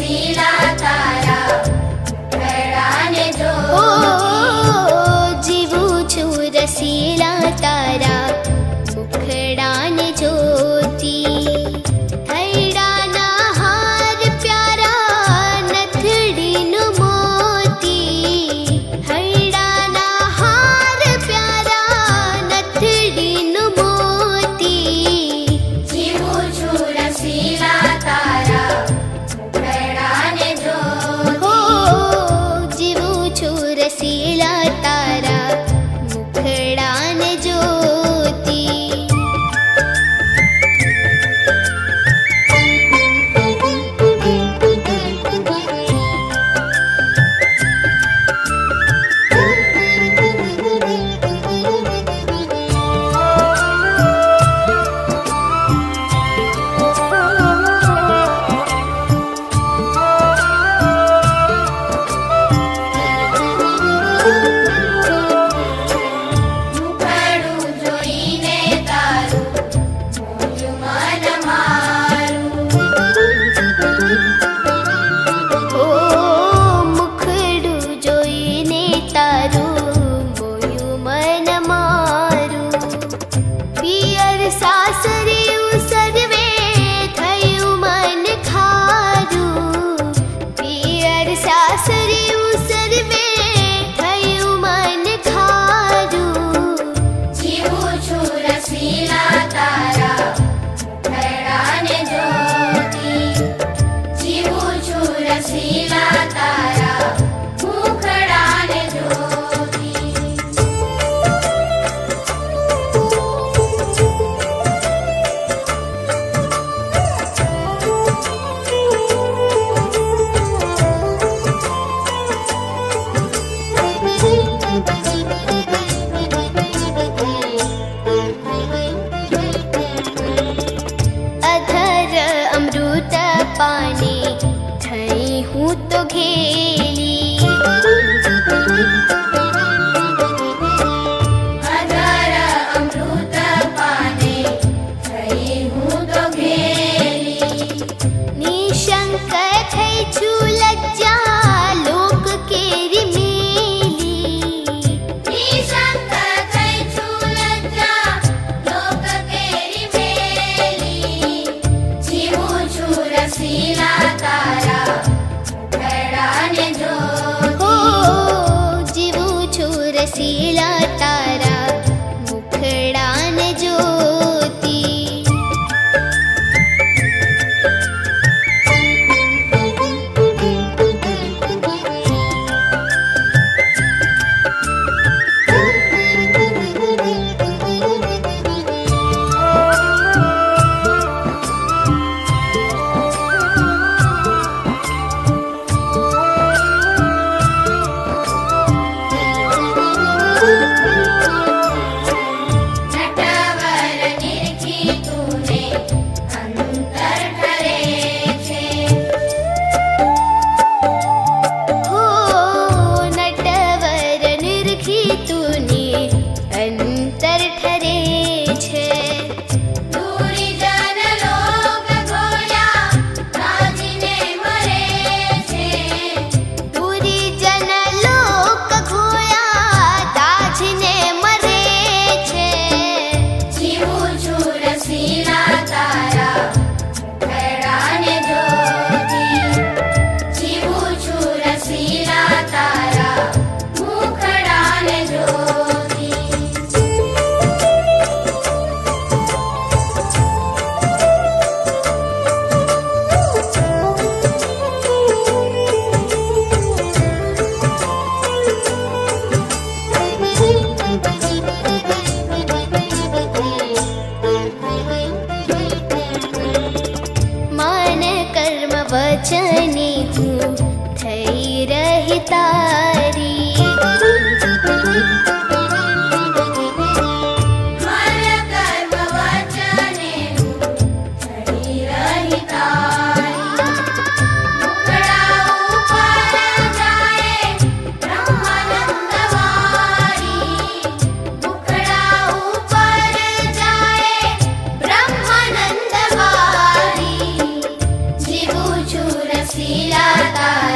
रसीला तारा मुखड़ाने ज्योति। जीवू छु रसीला तारा मुखड़ाने ज्योति। थैडाना हार प्यारा नथड़ी नु मोती। थैडाना हार प्यारा नथड़ी नु मोती। जीवू छु रसीला तारा मुखड़ाने ज्योति। जीवू छु रसीला तारा मुखड़ाने ज्योति। मुखड़ू जोईने तारू मोयु मन मारू। मुखड़ू जोईने तारू मोयु मन मारू। पियर सासरे उसरवे थयु मन खारू। पियर सासरे उसरवे थयु मन खारू। जीवू छु रसीला तारा मुखड़ाने ज्योति। जीवू छु रसीला तारा मुखड़ाने ज्योति। अधर अमृत पानी थई हूँ तो घेली। अधर अमृत पाने थई हूँ तो घेली। निशंक थई छु लज्जा लोक केरी मेली। निशंक थई छु लज्जा लोक केरी मेली। जीवू छु रसीला तारा मुखड़ाने ज्योति। जीवू छु रसीला तारा मुखड़ाने ज्योति। नटवर निरखी तूने अंतर ठरे छे। नटवर निरखी तूने अंतर ठरे छे। दूरी जन लोग घोया राजीने मरे छे। दूरी जन लोक घोया दाझने मरे छे। जीवू छु रसीला तारा मुखड़ाने ज्योति। जीवू छु रसीला तारा मुखड़ाने ज्योति। मन कर्म वचने हूँ थई रही तारी। मन कर्म वचने हूँ थई रही तारी। मुखड़ा ऊपर जाए ब्रह्मानंद वारी। मुखड़ा ऊपर जाए ब्रह्मानंद वारी। जीवू छु શીલા તારી